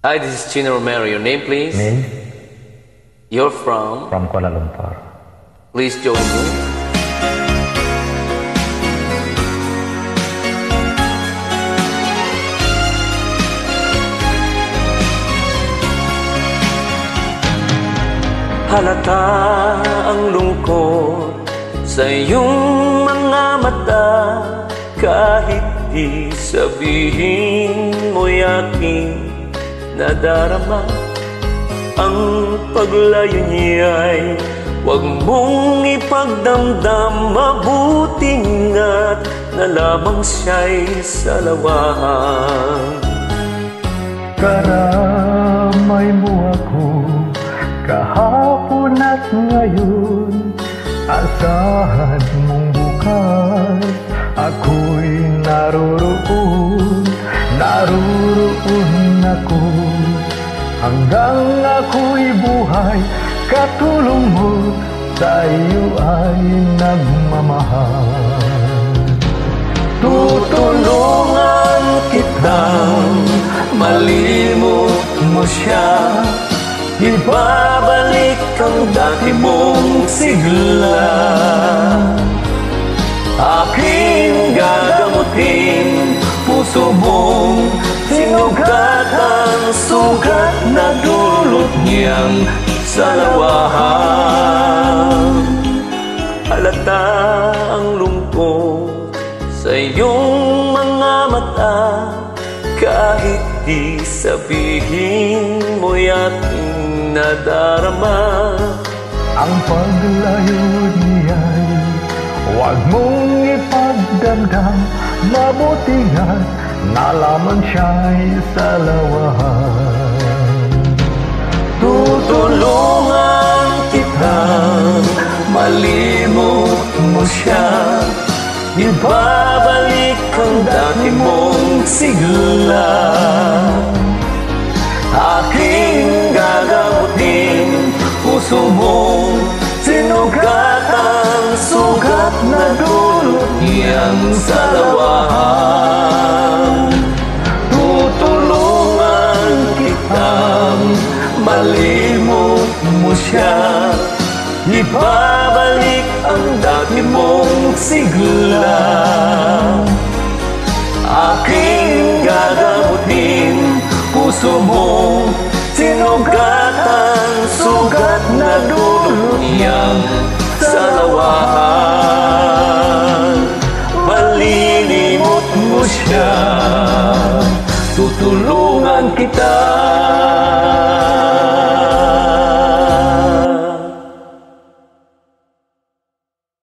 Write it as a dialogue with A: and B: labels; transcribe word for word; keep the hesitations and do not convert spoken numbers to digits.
A: Hi, this is Chino Romero. Your name, please?
B: Me?
A: You're from?
B: From Kuala Lumpur.
A: Please join me. Halata ang lungkot sa iyong mga mata, kahit di sabihin mo'y aking nadarama. Ang paglayo niya'y huwag mong ipagdamdam, mabuting at na lamang siya'y salawahan.
B: Karamay mo ako kahapon at ngayon, asahan mong bukas ako'y naroroon, naroroon ako. Hanggang ako'y buhay, katulong mo, sa iyo ay nagmamahal.
A: Tutulungan kitang malimot mo siya, ibabalik ang dati mong sigla. Aking gagamutin puso mong sinugatan, sugat na dulot niyang salawahan. Halata ang lungkot sa iyong mga mata, kahit di sabihin mo'y aking nadarama.
B: Ang paglayo niya'y huwag mong ipagdamdam, mabuti nga na lamang siya'y salawahan.
A: Tutulungan kitang malimot mo siya, ibabalik ang dati mong sigla. Aking gagamutin puso mong sinugatan, sugat na dulot niyang salawahan. Tutulungan kitang malimot mo siya, ibabalik ang dati mong sigla. Aking gagamutin puso mong sinugatan, sugat na dulot niyang salawahan. Malilimot mo siya, tutulungan kita.